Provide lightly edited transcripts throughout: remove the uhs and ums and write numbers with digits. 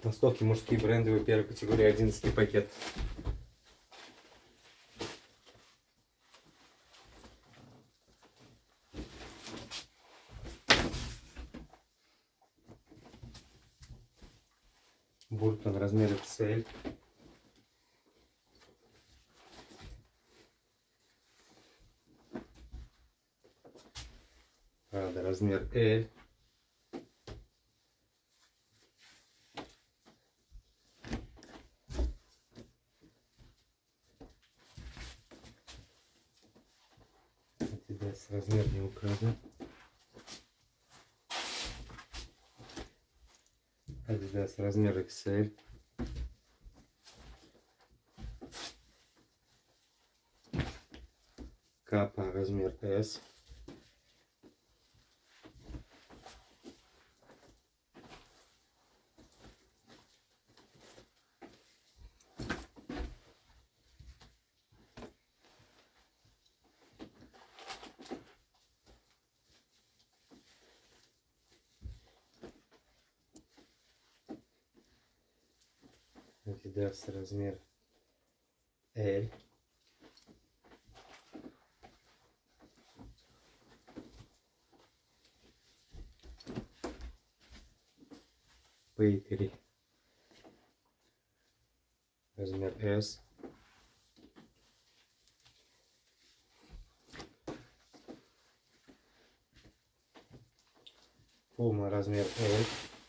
Толстовки мужские брендовые первой категории, 11 пакет. Буртон размер XL. Прада размер L. Adidas размер не указан. Adidas размер XL. Капа размер S. Adidas размер L. Пейпери размер S. Пума размер L.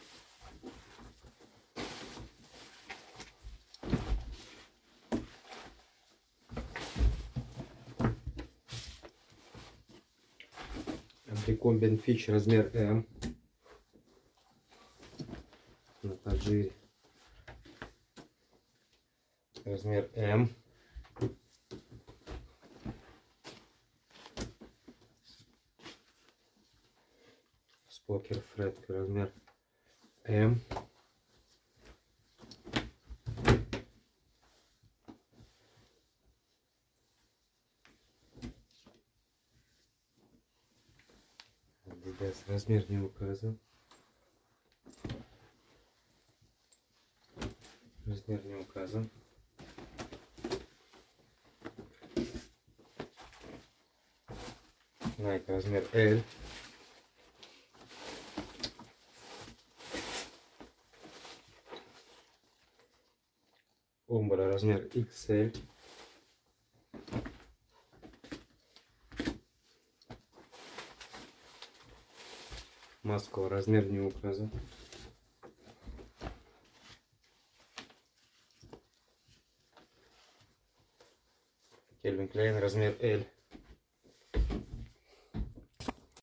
Abercrombie & Fitch размер M. На Таджире размер M. Спокер Фред размер M. Adidas размер не указан. Размер не указан. Nike размер L. Umbro размер XL. Москва размер не указан. Calvin Klein размер L.